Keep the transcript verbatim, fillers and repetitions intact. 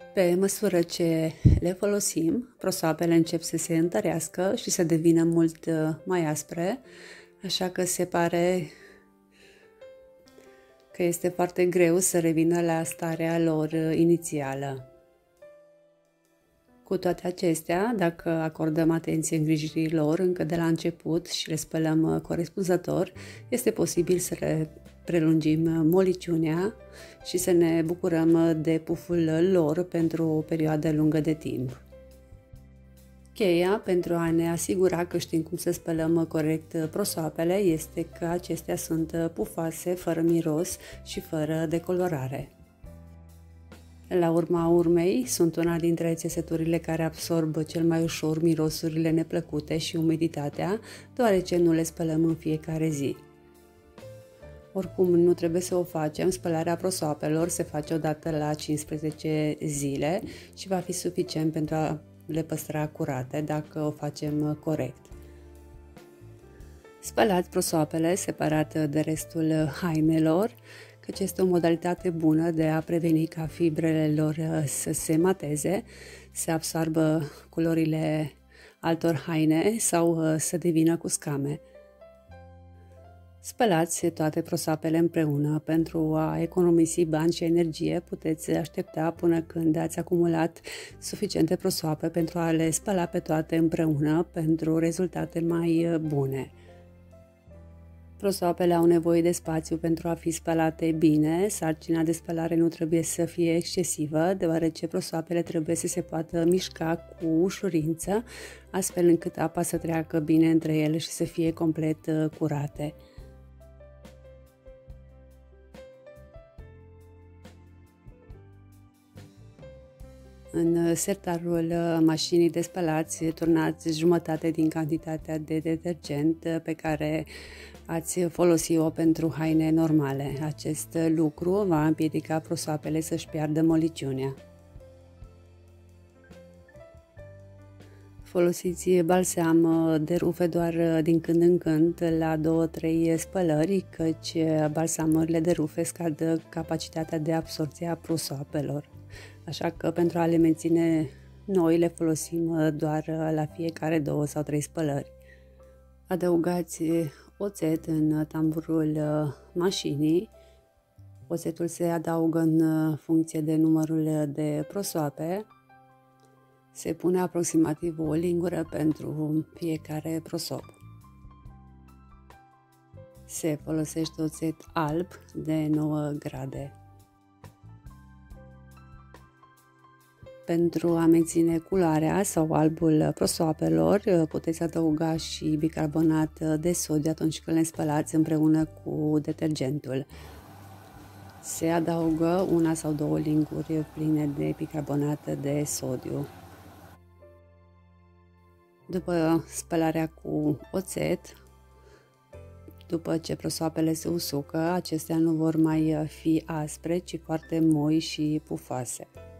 Pe măsură ce le folosim, prosoapele încep să se întărească și să devină mult mai aspre, așa că se pare că este foarte greu să revină la starea lor inițială. Cu toate acestea, dacă acordăm atenție îngrijirii lor încă de la început și le spălăm corespunzător, este posibil să le prelungim moliciunea și să ne bucurăm de puful lor pentru o perioadă lungă de timp. Cheia pentru a ne asigura că știm cum să spălăm corect prosoapele este că acestea sunt pufoase, fără miros și fără decolorare. La urma urmei, sunt una dintre țesăturile care absorb cel mai ușor mirosurile neplăcute și umiditatea, deoarece nu le spălăm în fiecare zi. Oricum, nu trebuie să o facem, spălarea prosoapelor se face odată la cincisprezece zile și va fi suficient pentru a le păstra curate dacă o facem corect. Spălați prosoapele separat de restul hainelor, căci este o modalitate bună de a preveni ca fibrele lor să se mateze, să absoarbă culorile altor haine sau să devină cu scame. Spălați toate prosoapele împreună. Pentru a economisi bani și energie, puteți aștepta până când ați acumulat suficiente prosoape pentru a le spăla pe toate împreună pentru rezultate mai bune. Prosoapele au nevoie de spațiu pentru a fi spălate bine. Sarcina de spălare nu trebuie să fie excesivă, deoarece prosoapele trebuie să se poată mișca cu ușurință, astfel încât apa să treacă bine între ele și să fie complet curate. În sertarul mașinii de spălați turnați jumătate din cantitatea de detergent pe care ați folosi-o pentru haine normale. Acest lucru va împiedica prosoapele să-și piardă moliciunea. Folosiți balsam de rufe doar din când în când la două trei spălări, căci balsamurile de rufe scad capacitatea de absorbție a prosoapelor. Așa că pentru a le menține noi le folosim doar la fiecare două sau trei spălări. Adăugați oțet în tamburul mașinii. Oțetul se adaugă în funcție de numărul de prosoape. Se pune aproximativ o lingură pentru fiecare prosop. Se folosește oțet alb de nouă grade. Pentru a menține culoarea sau albul prosoapelor, puteți adăuga și bicarbonat de sodiu atunci când le spălați împreună cu detergentul. Se adaugă una sau două linguri pline de bicarbonat de sodiu. După spălarea cu oțet, după ce prosoapele se usucă, acestea nu vor mai fi aspre, ci foarte moi și pufoase.